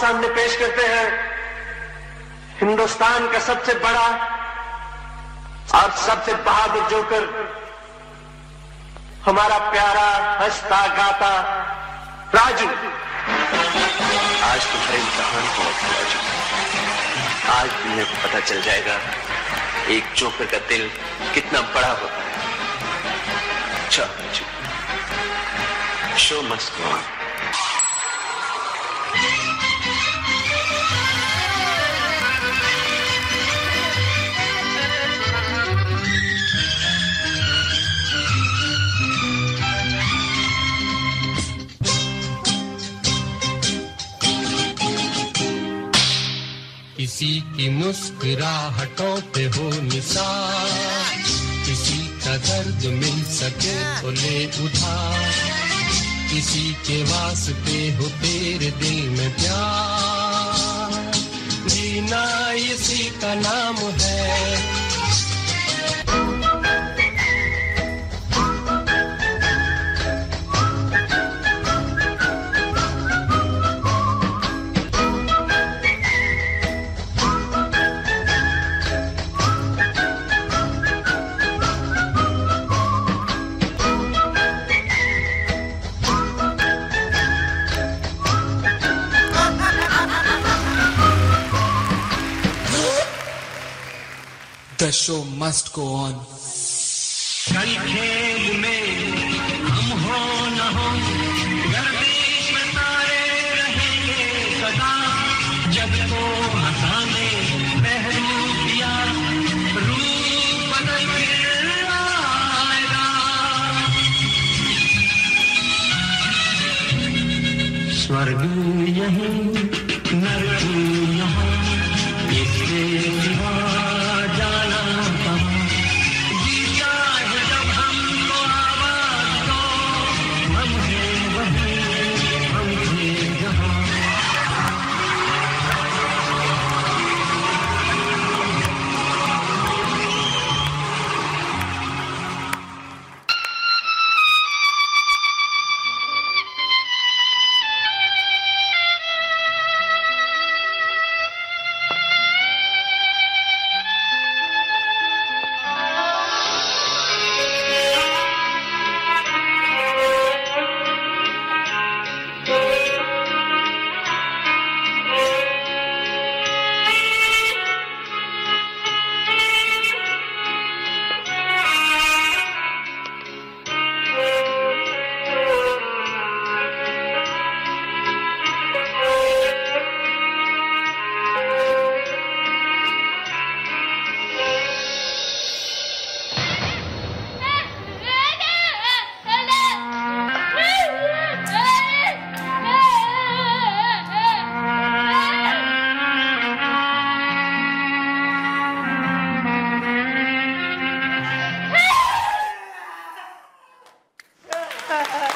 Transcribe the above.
सामने पेश करते हैं हिंदुस्तान का सबसे बड़ा और सबसे बहादुर जोकर, हमारा प्यारा हंसता गाता राजू। आज तुम्हारे इम्तिहान को राजू, आज दुनिया को पता चल जाएगा एक जोकर का दिल कितना बड़ा होता है। अच्छा Raju, show must go on. किसी की मुस्कुराहटों पे हो निसार, किसी का दर्द मिल सके तो ले उधार, किसी के वास्ते हो तेरे दिल में प्यार, जीना इसी का नाम है। The show must go on. कल खेल में हम हो न हो, गर्दिश में तारे रहेंगे सदा, जब तो हंसाने महबूब किया रूप बदल फिर आएगा। स्वर्ग यहीं नरक यहाँ, इससे सिवा जाना कहाँ, जीता है जब हमको आवाज दो, हम हैं वहीं, हम थे जहाँ। Ha ha ha.